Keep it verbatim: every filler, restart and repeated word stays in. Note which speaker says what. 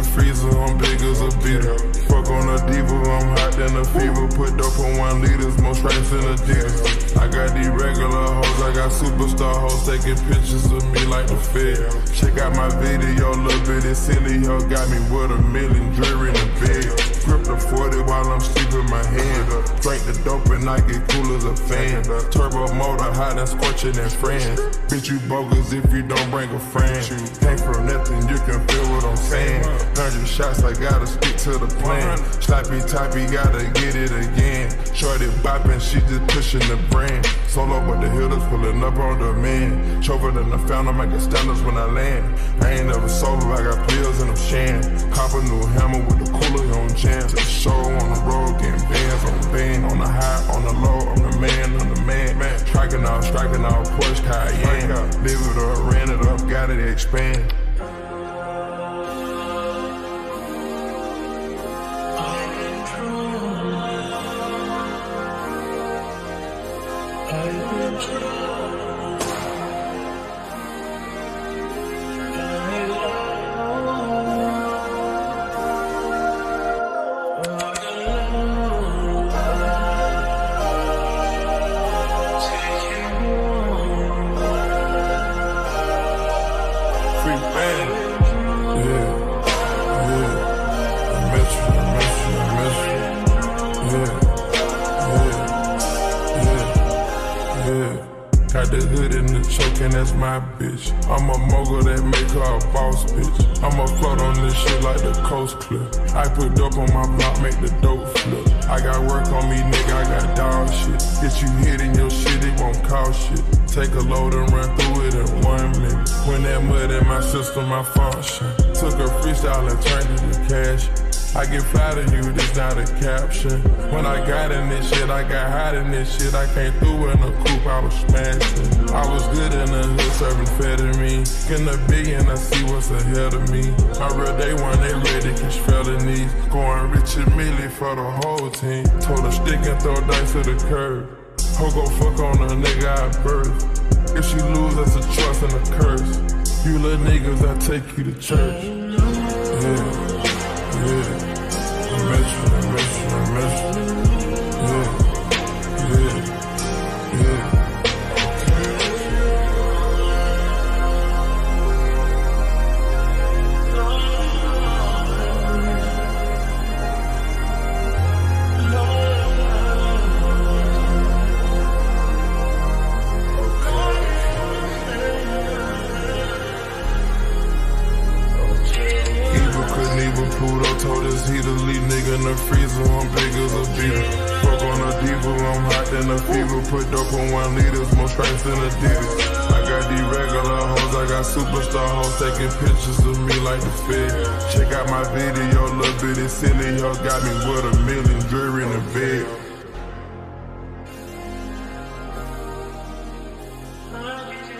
Speaker 1: the freezer, I'm big as a beater. Fuck on a diva, I'm hot than a fever. Put dope on one liters, more stripes than Adidas. I got these regular hoes, I got superstar hoes taking pictures of me like the Fed. Check out my video, little bitty silly hoe got me with a million jewelry in the bed. Grip the forty while I'm sleeping my hand up. Drink the dope and I get cool as a fan. Turbo motor, hot and scorching and friends. Bitch, you bogus if you don't bring a friend. Came from nothing, you can feel what I'm saying. Hundred shots, I gotta stick to the plan. Slappy toppy, gotta get it again. Shorty bopping, she just pushing the brand. Solo with the hitters, pulling up on the man. Chover than the fountain, making standards when I land. I ain't never sober, I got pills and I'm shan. Cop a new hammer with the cooler on jam. To the show on the road, getting bands on band. On the high, on the low, I'm the man, I'm the man. man. Striking out, striking out, Porsche Cayenne. Live it up, ran it up, got it expand. Got the hood in the choke and that's my bitch. I'm a mogul that make her a boss bitch. I'ma float on this shit like the coast clip. I put dope on my block, make the dope flip. I got work on me, nigga, I got dog shit. Get you hit in your shit, it won't cost shit. Take a load and run through it in one minute. When that mud in my system, I function. Took a freestyle and turned it to cash. I get fly to you, this not a caption. When I got in this shit, I got hot in this shit. I came through in a coupe, I was smashing. I was good in the hood, serving amphetamine. Getting a billion, I see what's ahead of me. My real day one, they ready, catch felonies. Going rich and Millie for the whole team. Told her stick and throw dice to the curb. Ho go fuck on a nigga I birth. If she lose, that's a trust and a curse. You little niggas, I take you to church. Yeah. Yeah, I miss you, I miss you, I miss you. Yeah, yeah, yeah. Pluto told us he the lead nigga in the freezer, I'm big as a beater. Fuck on a diva, I'm hot than a fever. Put dope on one liters, more stripes than Adidas. I got these regular hoes, I got superstar hoes taking pictures of me like the Fed. Check out my video, little bitty silly hoe got me with a million jewelry in the bed.